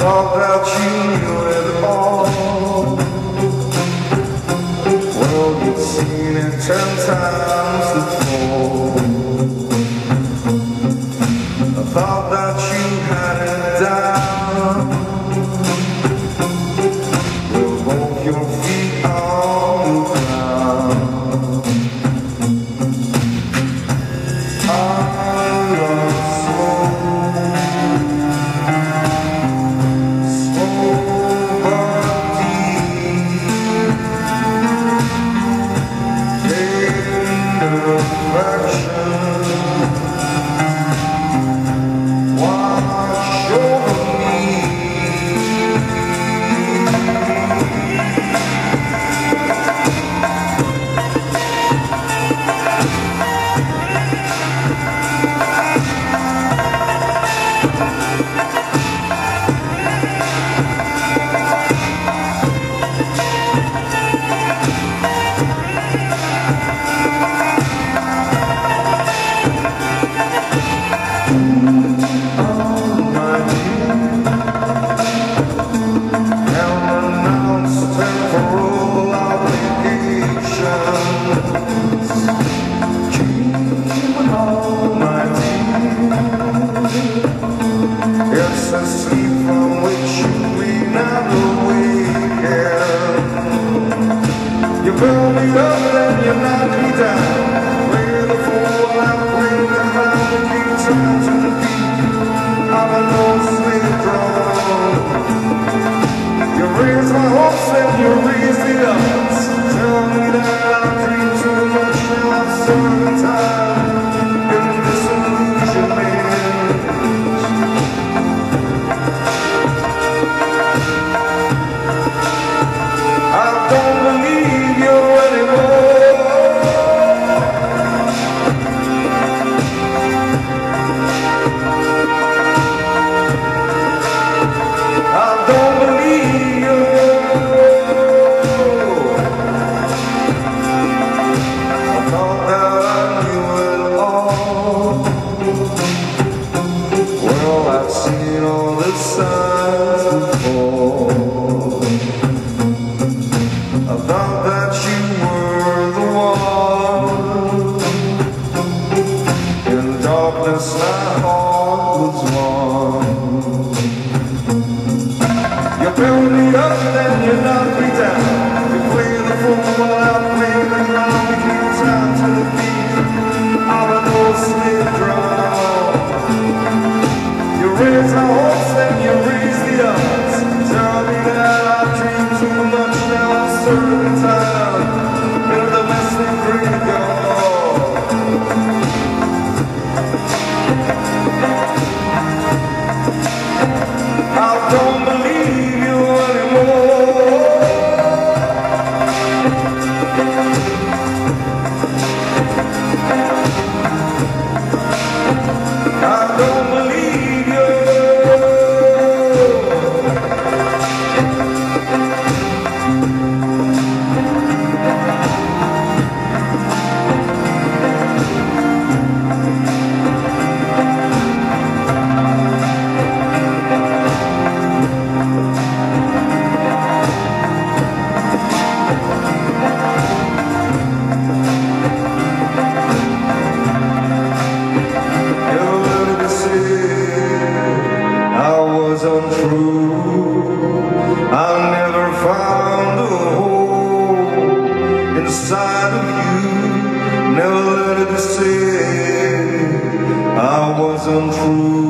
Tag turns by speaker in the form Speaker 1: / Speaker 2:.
Speaker 1: thought that you knew it all. Well, you've seen it 10 times before. I thought that you had it down. We'll walk your feet on the ground. Build me up and you knock me down. Play the fool while I'm playing the ground and keep time to the beat of an old slave drum. You raise my hopes and you raise the odds. Tell me that I dream too much and I'm serving time in disillusionment. I don't believe you anymore. I don't believe you. I thought that I knew it all. Well, I've seen all the signs before. I thought that you were the one. In darkness my heart was warm. You build me up and then you knock me down. You play the fool while I play the ground. We keep time to the beat of an old slave drum. You raise my hopes and you raise the odds. Tell me that I dream too much now. I'm serving time in the domestic graveyard. I don't believe you anymore. I don't believe you. Untrue, I never found a hole inside of you. Never let it say I was untrue.